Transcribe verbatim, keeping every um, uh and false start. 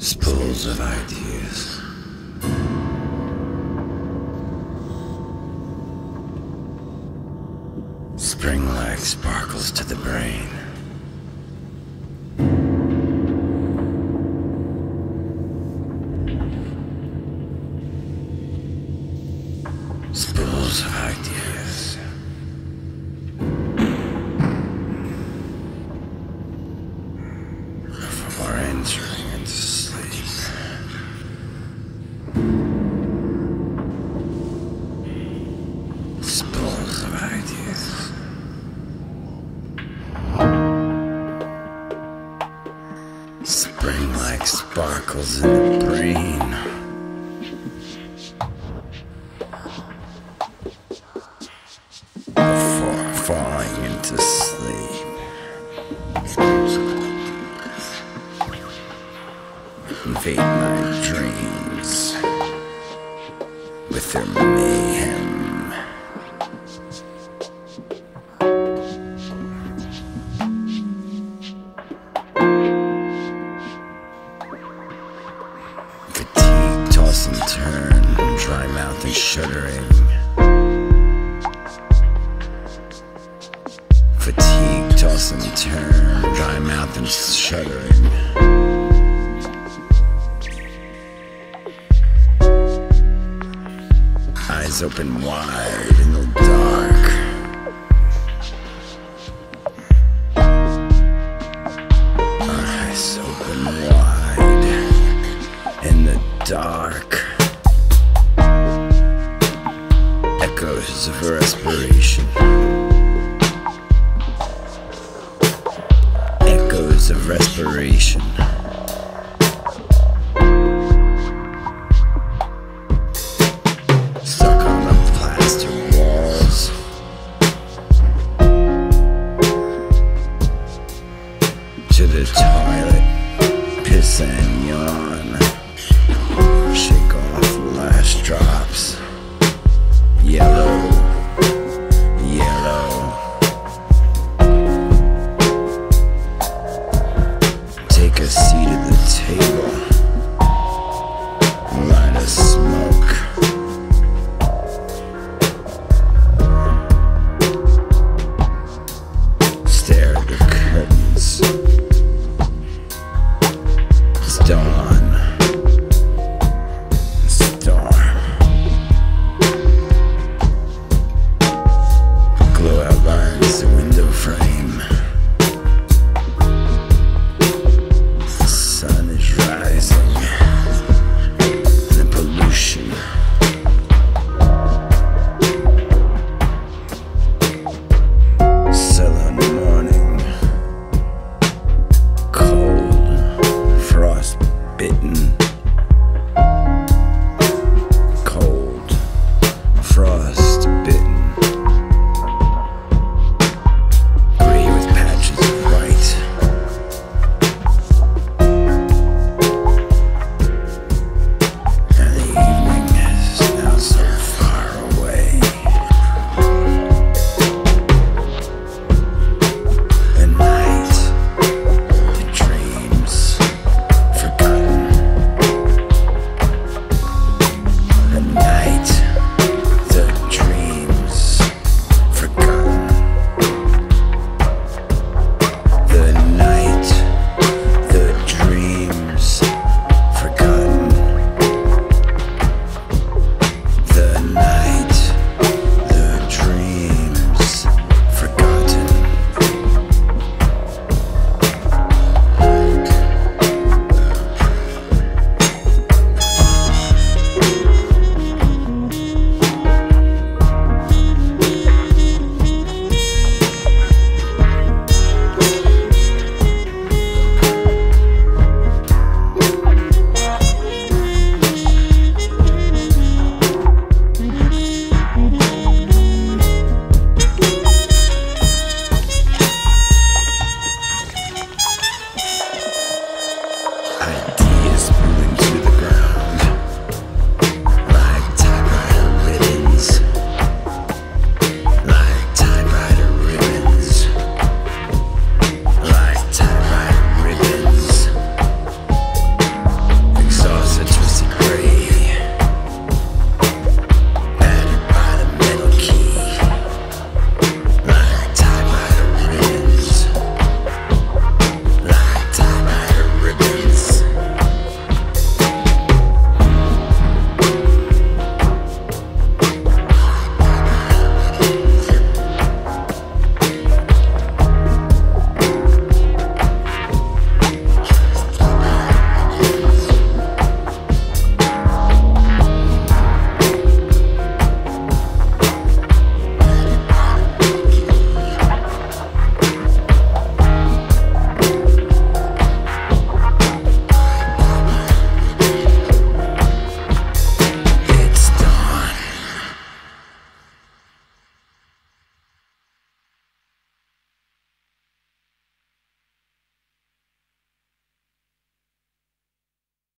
Spools of ideas. Spring-like sparkles to the brain. Spools of ideas. Before entering into sleep. Spools of ideas. Spring-like sparkles in the brain. Before falling into sleep. Invade my dreams with their mayhem. Fatigue, toss and turn, dry mouth and shuddering. Fatigue, toss and turn, dry mouth and shuddering. Eyes open wide in the dark. Eyes open wide in the dark. Echoes of respiration. Echoes of respiration. Stuck on the plaster walls. To the toilet, piss and yawn. Shake off the last drops. Yellow